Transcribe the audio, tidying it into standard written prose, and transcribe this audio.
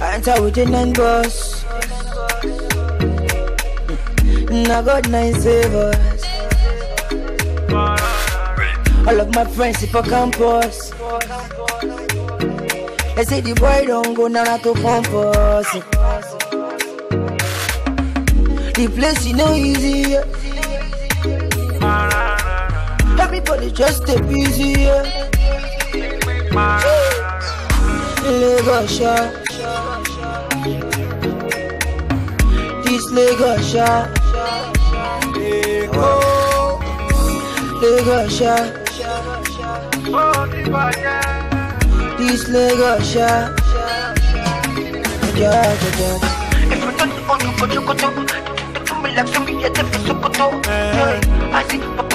enter with the 9 boss. I got 9 savers. All of my friends if I campus. They say the boy don't go now to campus. The place is no easy. Everybody just stay busy. Lagos shot. This Lagos shot. Lagos shot. This Lagos shot. If you don't want to go to Koto, me like some me at the Sokoto. I see